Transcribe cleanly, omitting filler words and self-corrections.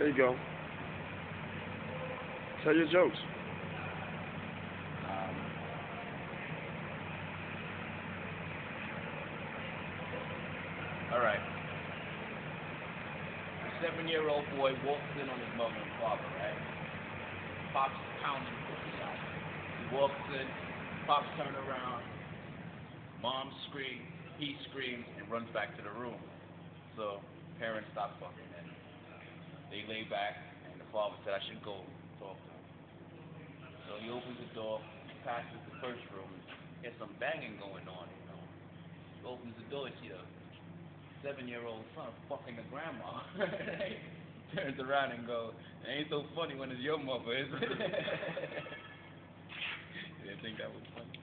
There you go. Tell your jokes. Um, all right. A 7-year-old boy walks in on his mother and father, right? Pops pounding pussy out. He walks in, Pops turn around, mom screams, he screams, and runs back to the room. So parents stop fucking and they lay back, and the father said, I should go talk to him. So he opens the door, passes the first room, there's some banging going on, you know. He opens the door, he sees a 7-year-old son fucking the grandma. Turns around and goes, it ain't so funny when it's your mother, is it? You didn't think that was funny?